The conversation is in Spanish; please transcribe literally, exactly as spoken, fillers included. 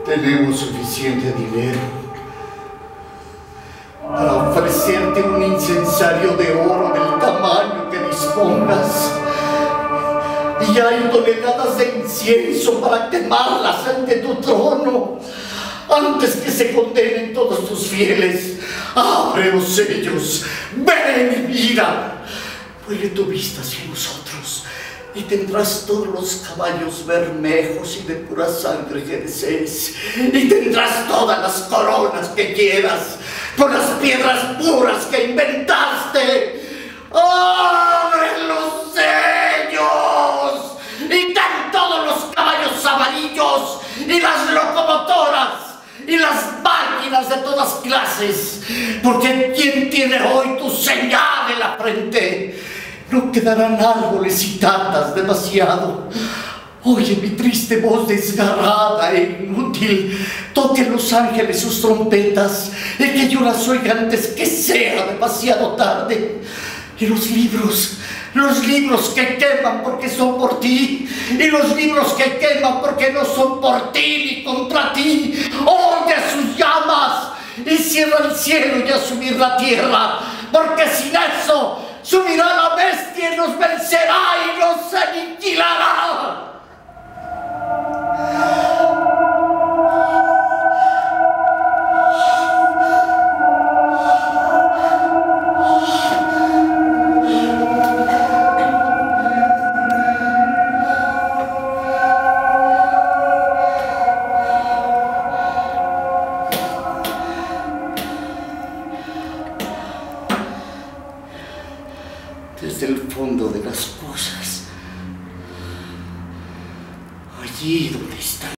Tenemos suficiente dinero para ofrecerte un incensario de oro del tamaño que dispongas. Y hay toneladas de incienso para quemarlas ante tu trono. Antes que se condenen todos tus fieles, abre los sellos, ven y mira. Vuelve tu vista hacia nosotros y tendrás todos los caballos bermejos y de pura sangre que desees, y tendrás todas las coronas que quieras con las piedras puras que inventaste. ¡Abre los sellos! Y ten todos los caballos amarillos y las locomotoras y las máquinas de todas clases, porque quien tiene hoy tu señal en la frente, no quedarán árboles y tantas demasiado. Oye mi triste voz desgarrada e inútil, toquen los ángeles sus trompetas y que yo las oiga antes que sea demasiado tarde. Y los libros, los libros que queman porque son por ti, y los libros que queman porque no son por ti ni contra ti, oye sus llamas y cierra el cielo y a subir la tierra, porque sin eso subirá la bestia y nos vencerá y nos aniquilará. Desde el fondo de las cosas, allí donde está